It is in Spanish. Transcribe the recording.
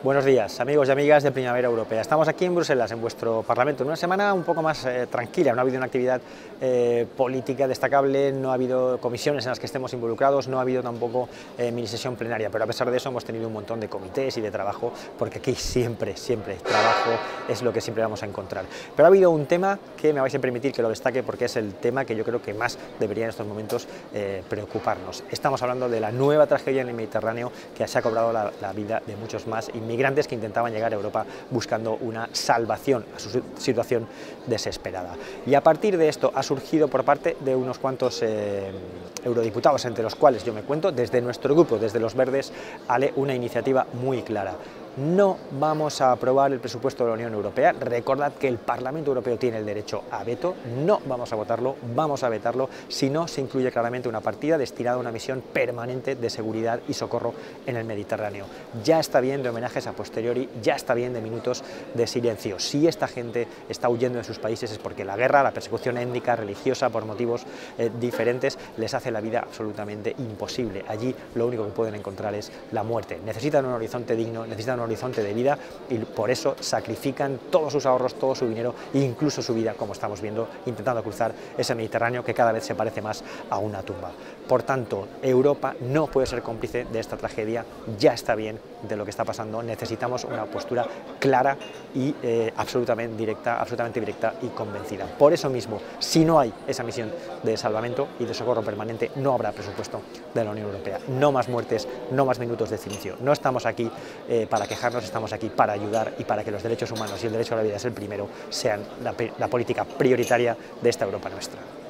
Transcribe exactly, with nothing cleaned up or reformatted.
Buenos días, amigos y amigas de Primavera Europea. Estamos aquí en Bruselas, en vuestro Parlamento, en una semana un poco más eh, tranquila. No ha habido una actividad eh, política destacable, no ha habido comisiones en las que estemos involucrados, no ha habido tampoco eh, mini sesión plenaria, pero a pesar de eso hemos tenido un montón de comités y de trabajo, porque aquí siempre, siempre trabajo es lo que siempre vamos a encontrar. Pero ha habido un tema que me vais a permitir que lo destaque, porque es el tema que yo creo que más debería en estos momentos eh, preocuparnos. Estamos hablando de la nueva tragedia en el Mediterráneo que se ha cobrado la, la vida de muchos más inmigrantes que intentaban llegar a Europa buscando una salvación a su situación desesperada. Y a partir de esto ha surgido por parte de unos cuantos eh, eurodiputados, entre los cuales yo me cuento, desde nuestro grupo, desde los Verdes, Ale, una iniciativa muy clara. No vamos a aprobar el presupuesto de la Unión Europea. Recordad que el Parlamento Europeo tiene el derecho a veto. No vamos a votarlo, vamos a vetarlo si no se incluye claramente una partida destinada a una misión permanente de seguridad y socorro en el Mediterráneo. Ya está bien de homenajes a posteriori, ya está bien de minutos de silencio. Si esta gente está huyendo de sus países es porque la guerra, la persecución étnica, religiosa, por motivos eh, diferentes, les hace la vida absolutamente imposible. Allí lo único que pueden encontrar es la muerte. Necesitan un horizonte digno, necesitan un horizonte de vida y por eso sacrifican todos sus ahorros, todo su dinero e incluso su vida, como estamos viendo, intentando cruzar ese Mediterráneo que cada vez se parece más a una tumba. Por tanto, Europa no puede ser cómplice de esta tragedia, ya está bien de lo que está pasando, necesitamos una postura clara y eh, absolutamente directa, absolutamente directa y convencida. Por eso mismo, si no hay esa misión de salvamento y de socorro permanente, no habrá presupuesto de la Unión Europea. No más muertes, no más minutos de silencio. No estamos aquí eh, para quejarnos, estamos aquí para ayudar y para que los derechos humanos y el derecho a la vida es el primero, sean la, la política prioritaria de esta Europa nuestra.